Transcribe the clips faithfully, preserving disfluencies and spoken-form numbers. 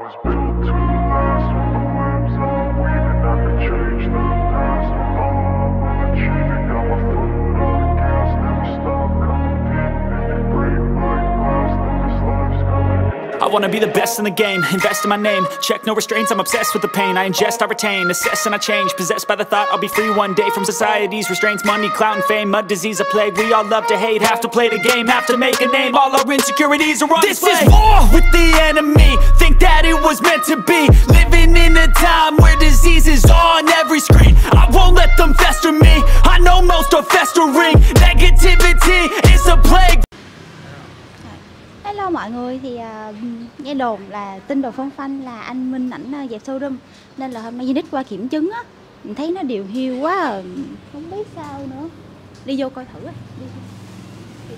I wanna be the best in the game, invest in my name. Check no restraints, I'm obsessed with the pain. I ingest, I retain, assess and I change. Possessed by the thought I'll be free one day from society's restraints. Money, clout and fame, mud, disease, a plague. We all love to hate, have to play the game, have to make a name. All our insecurities are on This display. is war with the enemy. Think that it was meant to be. Living in a time where disease is on every screen. I won't let them fester me. I know most are festering. Negativity is a plague. Hello mọi người, thì uh, nghe đồn là tin đồn phong phanh là anh Minh ảnh uh, dẹp showroom, nên là hôm nay Unix qua kiểm chứng á, mình thấy nó điều hiu quá à. Không biết sao nữa, đi vô coi thử đi. Đi.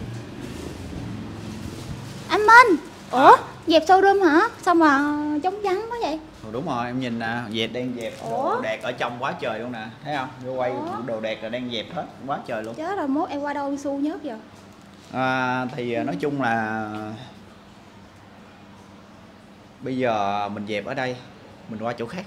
Anh Minh, ủa dẹp showroom hả? Sao mà trống vắng quá vậy? Ừ, đúng rồi, em nhìn nè, dẹp đang dẹp đồ đạc ở trong quá trời luôn nè, thấy không? Vô quay Ủa? Đồ đạc là đang dẹp hết quá trời luôn. Chết rồi, mốt em qua đâu xu nhớt giờ? À, thì nói chung là bây giờ mình dẹp ở đây, mình qua chỗ khác.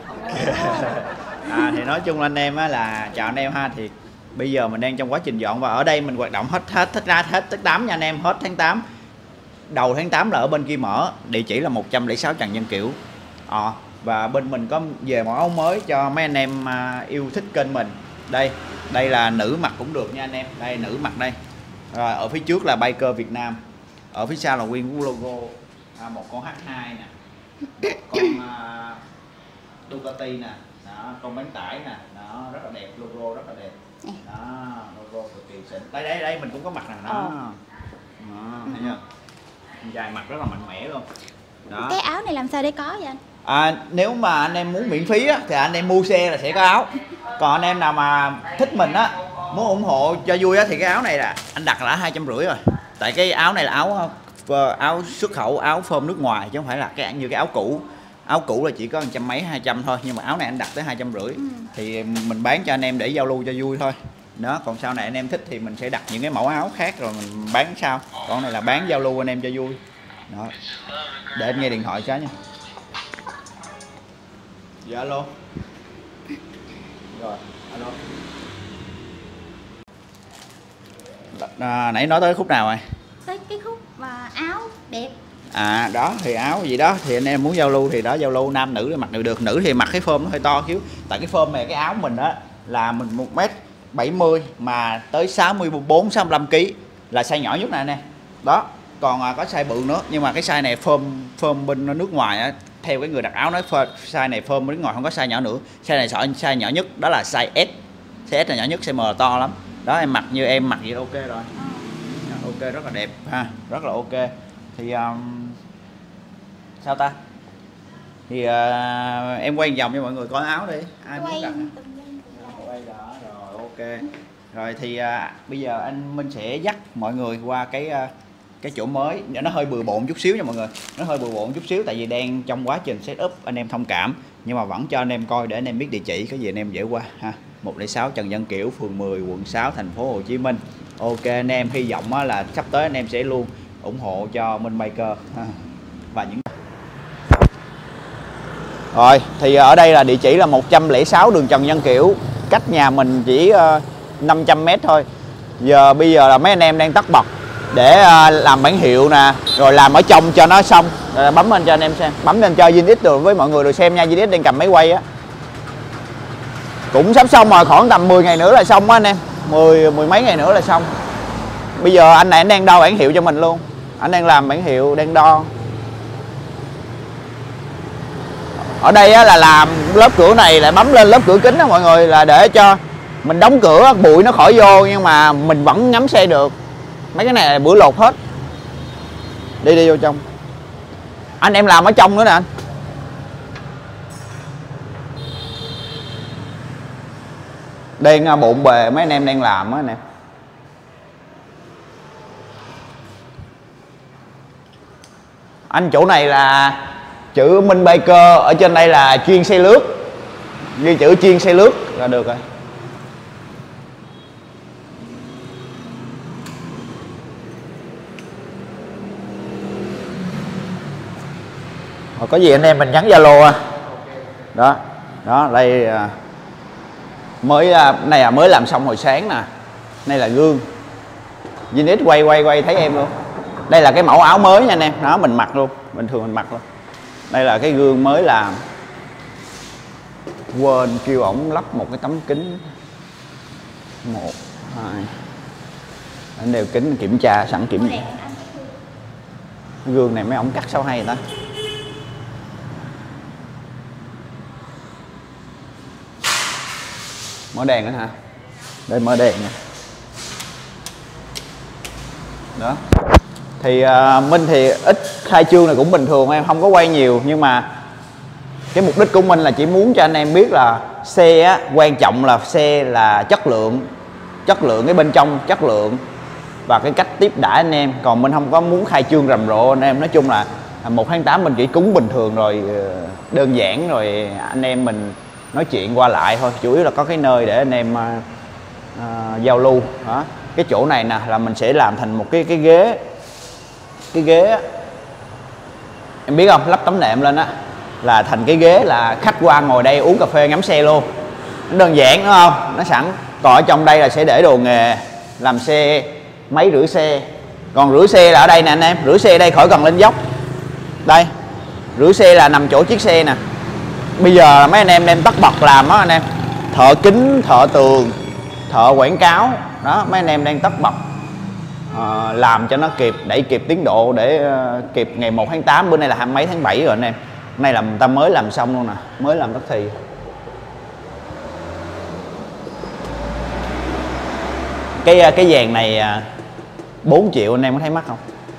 À, thì nói chung anh em á, là chào anh em ha, thì bây giờ mình đang trong quá trình dọn và ở đây mình hoạt động hết hết hết ra hết tháng tám nha anh em, hết tháng tám. Đầu tháng tám là ở bên kia mở, địa chỉ là một trăm lẻ sáu Trần Văn Kiểu. À, và bên mình có về mẫu áo mới cho mấy anh em yêu thích kênh mình. Đây, đây là nữ mặc cũng được nha anh em, đây nữ mặc đây. Rồi, ở phía trước là Biker Việt Nam, ở phía sau là nguyên logo, à, một con H hai nè, con uh, Ducati nè, đó, con bán tải nè, đó, rất là đẹp, logo rất là đẹp, đó, logo cực kỳ xịn. Đây đây đây mình cũng có mặt nè, đó, đó, thấy chưa? Dài mặt rất là mạnh mẽ luôn. Đó. Cái áo này làm sao để có vậy anh? À, nếu mà anh em muốn miễn phí á, thì anh em mua xe là sẽ có áo. Còn anh em nào mà thích mình á, muốn ủng hộ cho vui á, thì cái áo này là anh đặt là hai trăm rưỡi rồi. Tại cái áo này là áo áo xuất khẩu, áo phơm nước ngoài chứ không phải là cái như cái áo cũ. Áo cũ là chỉ có một trăm mấy hai trăm thôi, nhưng mà áo này anh đặt tới hai trăm rưỡi. Ừ. Thì mình bán cho anh em để giao lưu cho vui thôi. Đó, còn sau này anh em thích thì mình sẽ đặt những cái mẫu áo khác rồi mình bán sau. Còn này là bán giao lưu anh em cho vui. Đó. Để anh nghe điện thoại cho nha. Dạ alo. Rồi, alo. À, nãy nói tới khúc nào rồi? Tới cái khúc mà áo đẹp. À đó, thì áo gì đó thì anh em muốn giao lưu thì đó, giao lưu nam nữ mặc đều được. Nữ thì mặc cái phơm nó hơi to xíu. Tại cái phơm này cái áo mình á là mình một mét bảy mươi mà tới sáu mươi bốn sáu mươi lăm ki lô gam là size nhỏ nhất nè anh em. Đó, còn à, có size bự nữa, nhưng mà cái size này phơm phơm bên nước ngoài á, theo cái người đặt áo nói size này phơm bên nước ngoài không có size nhỏ nữa. Size này sợ size nhỏ nhất đó là size S. Size S là nhỏ nhất, size M là to lắm. Đó, em mặc như em mặc vậy là ok rồi. Ok, rất là đẹp ha, rất là ok. Thì um, sao ta? Thì uh, em quay vòng cho mọi người coi áo đi. Ai muốn đặt? Quay đó, rồi ok. Rồi thì uh, bây giờ anh Minh sẽ dắt mọi người qua cái uh, cái chỗ mới. Nó hơi bừa bộn chút xíu nha mọi người. Nó hơi bừa bộn chút xíu tại vì đang trong quá trình setup, anh em thông cảm. Nhưng mà vẫn cho anh em coi để anh em biết địa chỉ, cái gì anh em dễ qua ha. một không sáu Trần Văn Kiểu, phường mười, quận sáu, thành phố Hồ Chí Minh. Ok anh em, hy vọng là sắp tới anh em sẽ luôn ủng hộ cho Minh Biker và những. Rồi thì ở đây là địa chỉ là một trăm lẻ sáu đường Trần Văn Kiểu, cách nhà mình chỉ năm trăm mét thôi. Giờ bây giờ là mấy anh em đang tất bật để làm bản hiệu nè, rồi làm ở trong cho nó xong. Rồi bấm lên cho anh em xem, bấm lên cho Unix rồi với mọi người được xem nha. Unix đang cầm máy quay á, cũng sắp xong rồi, khoảng tầm mười ngày nữa là xong á anh em, mười mười mấy ngày nữa là xong. Bây giờ anh này anh đang đo bản hiệu cho mình luôn, anh đang làm bản hiệu, đang đo. Ở đây á, là làm lớp cửa này lại bấm lên lớp cửa kính đó mọi người, là để cho mình đóng cửa bụi nó khỏi vô nhưng mà mình vẫn ngắm xe được. Mấy cái này là bữa lột hết. Đi đi vô trong. Anh em làm ở trong nữa nè anh. Đang bộn bề, mấy anh em đang làm á nè. Anh chỗ này là chữ Minh Biker, ở trên đây là chuyên xe lướt, ghi chữ chuyên xe lướt là được rồi. Rồi có gì anh em mình nhắn Zalo à. Đó, đó đây à, mới à, này là mới làm xong hồi sáng nè. Đây là gương. Zinix quay quay quay thấy em luôn. Đây là cái mẫu áo mới nha anh em, đó mình mặc luôn, bình thường mình mặc luôn. Đây là cái gương mới làm. Quên kêu ổng lắp một cái tấm kính. Một, hai. Anh đeo kính kiểm tra sẵn kiểm. Cái gương này mấy ổng cắt sao hay ta. Mở đèn nữa hả? Đây mở đèn nha. Đó. Thì uh, Minh thì ít khai trương này cũng bình thường, em không có quay nhiều, nhưng mà cái mục đích của Minh là chỉ muốn cho anh em biết là xe á, quan trọng là xe là chất lượng, chất lượng cái bên trong, chất lượng và cái cách tiếp đãi anh em. Còn Minh không có muốn khai trương rầm rộ anh em. Nói chung là một tháng tám mình chỉ cúng bình thường rồi, đơn giản rồi anh em mình nói chuyện qua lại thôi, chủ yếu là có cái nơi để anh em uh, uh, giao lưu. Đó. Cái chỗ này nè là mình sẽ làm thành một cái cái ghế, cái ghế á, em biết không, lắp tấm nệm lên á là thành cái ghế là khách qua ngồi đây uống cà phê ngắm xe luôn. Nó đơn giản đúng không, nó sẵn. Còn ở trong đây là sẽ để đồ nghề, làm xe, máy rửa xe. Còn rửa xe là ở đây nè anh em, rửa xe đây khỏi cần lên dốc. Đây, rửa xe là nằm chỗ chiếc xe nè. Bây giờ mấy anh em đem tất bật làm á anh em, thợ kính, thợ tường, thợ quảng cáo đó, mấy anh em đang tất bật à, làm cho nó kịp, đẩy kịp tiến độ để uh, kịp ngày một tháng tám. Bữa nay là hai mấy tháng bảy rồi anh em. Nay là người ta mới làm xong luôn nè, mới làm tất thì. Cái cái dàn này bốn triệu anh em có thấy mắc không?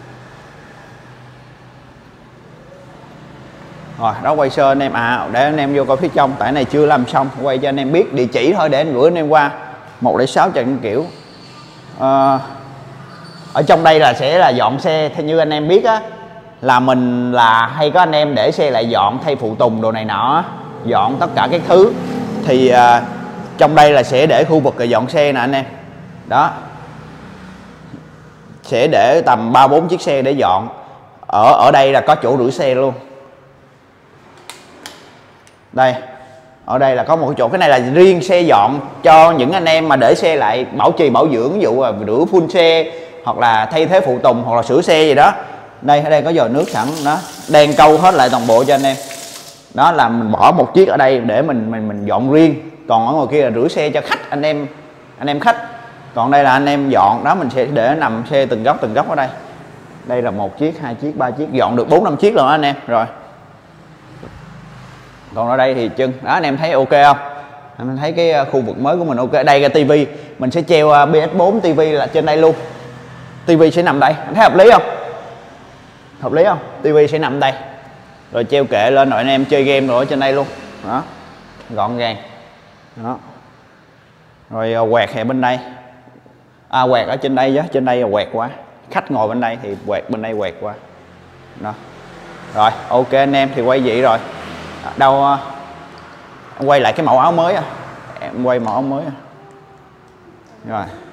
Rồi đó, quay sơ anh em. À để anh em vô coi phía trong, tại này chưa làm xong, quay cho anh em biết địa chỉ thôi để anh gửi anh em qua. Một để sáu Trần Kiểu. À, ở trong đây là sẽ là dọn xe. Theo như anh em biết á, là mình là hay có anh em để xe lại dọn, thay phụ tùng đồ này nọ, dọn tất cả các thứ. Thì à, trong đây là sẽ để khu vực dọn xe nè anh em. Đó, sẽ để tầm ba bốn chiếc xe để dọn. Ở ở đây là có chỗ rửa xe luôn. Đây, ở đây là có một cái chỗ, cái này là riêng xe dọn cho những anh em mà để xe lại bảo trì bảo dưỡng, ví dụ là rửa full xe hoặc là thay thế phụ tùng hoặc là sửa xe gì đó. Đây, ở đây có giò nước sẵn đó, đang câu hết lại toàn bộ cho anh em. Đó là mình bỏ một chiếc ở đây để mình mình mình dọn riêng. Còn ở ngoài kia là rửa xe cho khách, anh em anh em khách. Còn đây là anh em dọn đó, mình sẽ để nằm xe từng góc từng góc ở đây. Đây là một chiếc, hai chiếc, ba chiếc, dọn được bốn năm chiếc rồi đó anh em. Rồi. Còn ở đây thì chân đó, anh em thấy ok không? Anh thấy cái khu vực mới của mình ok. Đây cái tivi mình sẽ treo pê ét bốn tivi là trên đây luôn. Tivi sẽ nằm đây, anh thấy hợp lý không? Hợp lý không? Tivi sẽ nằm đây. Rồi treo kệ lên rồi anh em chơi game rồi ở trên đây luôn. Đó. Gọn gàng. Đó. Rồi quẹt hè bên đây. À quẹt ở trên đây chứ, trên đây là quẹt qua. Khách ngồi bên đây thì quẹt bên đây quẹt qua. Đó. Rồi, ok anh em thì quay vậy rồi. Đâu em quay lại cái mẫu áo mới à. Em quay mẫu áo mới à. Rồi.